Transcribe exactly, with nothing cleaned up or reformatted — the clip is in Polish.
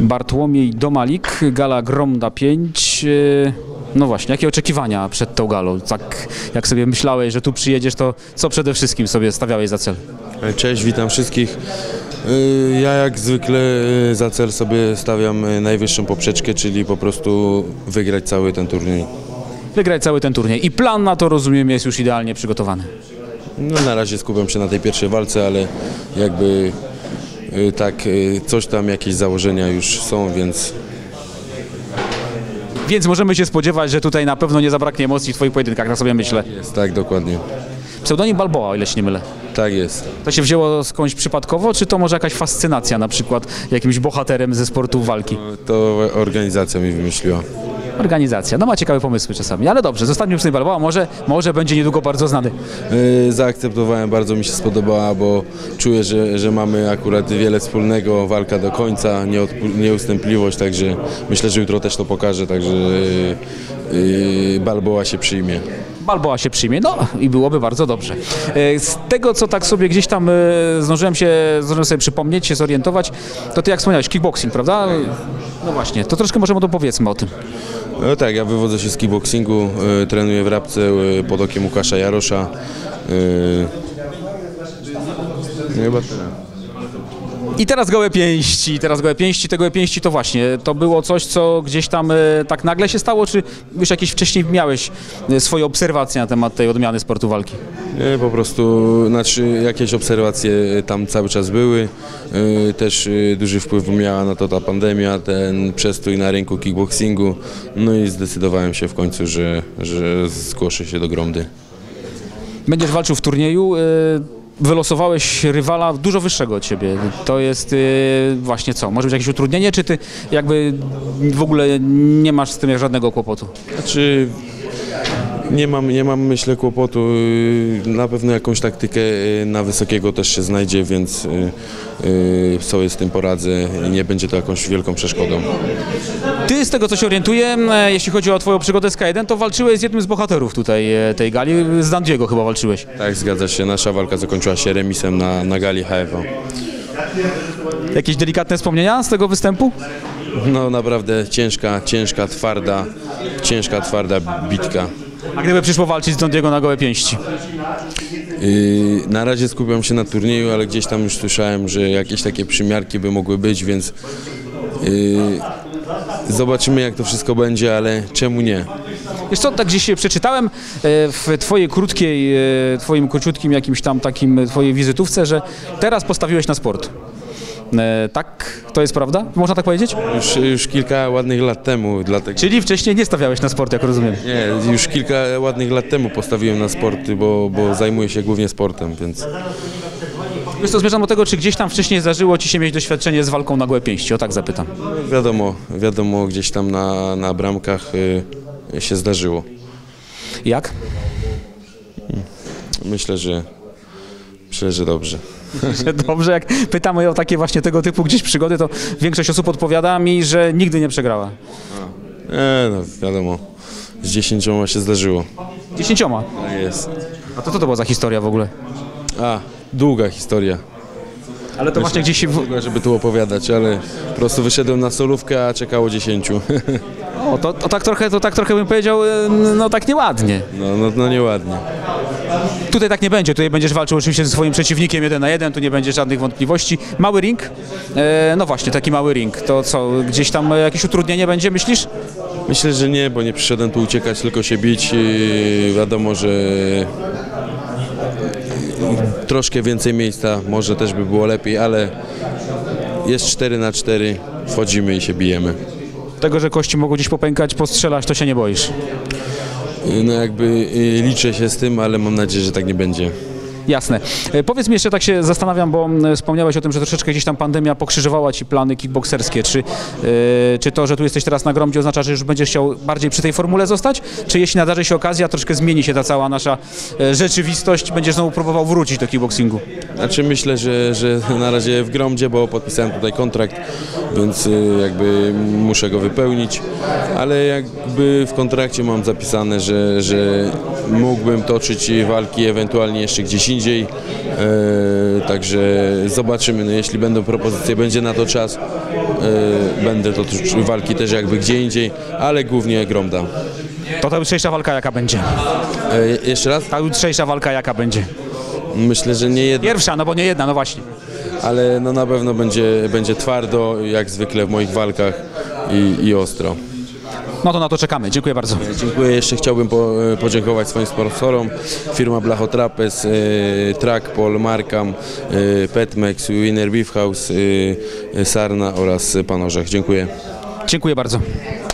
Bartłomiej Domalik, gala Gromda pięć. No właśnie, jakie oczekiwania przed tą galą? Tak jak sobie myślałeś, że tu przyjedziesz, to co przede wszystkim sobie stawiałeś za cel? Cześć, witam wszystkich. Ja jak zwykle za cel sobie stawiam najwyższą poprzeczkę, czyli po prostu wygrać cały ten turniej. Wygrać cały ten turniej. I plan na to, rozumiem, jest już idealnie przygotowany. No, na razie skupiam się na tej pierwszej walce, ale jakby tak coś tam, jakieś założenia już są, więc... Więc możemy się spodziewać, że tutaj na pewno nie zabraknie emocji w twoich pojedynkach, tak sobie myślę. Jest, tak, dokładnie. Pseudonim Balboa, o ile się nie mylę. Tak jest. To się wzięło skądś przypadkowo, czy to może jakaś fascynacja na przykład jakimś bohaterem ze sportu walki? To organizacja mi wymyśliła. Organizacja. No ma ciekawe pomysły czasami, ale dobrze, zostańmy przy tym Balboa, może, może będzie niedługo bardzo znany. Yy, zaakceptowałem, bardzo mi się spodobała, bo czuję, że, że mamy akurat wiele wspólnego, walka do końca, nieustępliwość, także myślę, że jutro też to pokaże, także yy, yy, Balboa się przyjmie. Balboa się przyjmie, no i byłoby bardzo dobrze. Z tego, co tak sobie gdzieś tam zdążyłem się, zdążyłem sobie przypomnieć, się zorientować, to ty jak wspomniałeś, kickboxing, prawda? No właśnie, to troszkę może dopowiedzmy o tym. No tak, ja wywodzę się z kickboxingu, y, trenuję w Rabce y, pod okiem Łukasza Jarosza. Y, chyba tyle. I teraz gołe pięści, teraz gołe pięści, te gołe pięści to właśnie, to było coś, co gdzieś tam y, tak nagle się stało, czy już jakieś wcześniej miałeś y, swoje obserwacje na temat tej odmiany sportu walki? Nie, po prostu, znaczy jakieś obserwacje tam cały czas były, y, też y, duży wpływ miała na to ta pandemia, ten przestój na rynku kickboxingu, no i zdecydowałem się w końcu, że, że zgłoszę się do Gromdy. Będziesz walczył w turnieju, y, wylosowałeś rywala dużo wyższego od ciebie. To jest y, właśnie co? Może być jakieś utrudnienie, czy ty jakby w ogóle nie masz z tym żadnego kłopotu? Znaczy, nie mam, nie mam myślę kłopotu, na pewno jakąś taktykę na wysokiego też się znajdzie, więc sobie z tym poradzę i nie będzie to jakąś wielką przeszkodą. Ty, z tego co się orientuję, jeśli chodzi o twoją przygodę z K jeden, to walczyłeś z jednym z bohaterów tutaj tej gali, z Dandiego chyba walczyłeś. Tak, zgadza się, nasza walka zakończyła się remisem na, na gali H F O. Jakieś delikatne wspomnienia z tego występu? No naprawdę ciężka, ciężka, twarda, ciężka, twarda bitka. A gdyby przyszło walczyć z Dandiego na gołe pięści? Yy, na razie skupiam się na turnieju, ale gdzieś tam już słyszałem, że jakieś takie przymiarki by mogły być, więc yy, zobaczymy, jak to wszystko będzie, ale czemu nie? Wiesz co, tak gdzieś przeczytałem w twojej krótkiej, twoim króciutkim jakimś tam takim, twojej wizytówce, że teraz postawiłeś na sport. Tak? To jest prawda? Można tak powiedzieć? Już, już kilka ładnych lat temu. Dlatego... Czyli wcześniej nie stawiałeś na sport, jak rozumiem? Nie, już kilka ładnych lat temu postawiłem na sporty, bo, bo zajmuję się głównie sportem, więc... Wiesz co, zmierzam do tego, czy gdzieś tam wcześniej zdarzyło ci się mieć doświadczenie z walką na gołe pięści, o tak zapytam. Wiadomo, wiadomo, gdzieś tam na, na bramkach y, się zdarzyło. Jak? Myślę, że myślę, że dobrze. Dobrze, jak pytamy o takie właśnie tego typu gdzieś przygody, to większość osób odpowiada mi, że nigdy nie przegrała. Nie, no wiadomo, z dziesięcioma się zdarzyło. Dziesięcioma? Tak jest. A to co to była za historia w ogóle? A, długa historia. Ale to Myślę, właśnie gdzieś się... W... Długa, żeby tu opowiadać, ale po prostu wyszedłem na solówkę, a czekało dziesięciu. O, to, to, tak trochę, to tak trochę bym powiedział, no tak nieładnie. No, no, no nieładnie. Tutaj tak nie będzie, tutaj będziesz walczył oczywiście ze swoim przeciwnikiem jeden na jeden, tu nie będzie żadnych wątpliwości. Mały ring? E, no właśnie, taki mały ring. To co, gdzieś tam jakieś utrudnienie będzie, myślisz? Myślę, że nie, bo nie przyszedłem tu uciekać, tylko się bić. I wiadomo, że troszkę więcej miejsca może też by było lepiej, ale jest cztery na cztery, wchodzimy i się bijemy. Tego, że kości mogą gdzieś popękać, postrzelać, to się nie boisz? No jakby liczę się z tym, ale mam nadzieję, że tak nie będzie. Jasne. Powiedz mi jeszcze, tak się zastanawiam, bo wspomniałeś o tym, że troszeczkę gdzieś tam pandemia pokrzyżowała ci plany kickbokserskie. Czy, yy, czy to, że tu jesteś teraz na Gromdzie, oznacza, że już będziesz chciał bardziej przy tej formule zostać? Czy jeśli nadarzy się okazja, troszkę zmieni się ta cała nasza rzeczywistość, będziesz znowu próbował wrócić do kickboxingu? Znaczy myślę, że, że na razie w Gromdzie, bo podpisałem tutaj kontrakt, więc jakby muszę go wypełnić, ale jakby w kontrakcie mam zapisane, że, że mógłbym toczyć walki ewentualnie jeszcze gdzieś indziej, e, także zobaczymy, no, jeśli będą propozycje, będzie na to czas, e, będę toczył walki też jakby gdzie indziej, ale głównie Gromda. To ta jutrzejsza walka jaka będzie? E, jeszcze raz? Ta jutrzejsza walka jaka będzie? Myślę, że nie jedna, Pierwsza, no bo nie jedna, no właśnie. ale no na pewno będzie, będzie twardo, jak zwykle w moich walkach i, i ostro. No to na to czekamy. Dziękuję bardzo. Dziękuję. Jeszcze chciałbym po, podziękować swoim sponsorom. Firma Blachotrapez, e, Trackpol, Markam, e, Petmex, Winner Beef House, e, Sarna oraz Pan Orzech. Dziękuję. Dziękuję bardzo.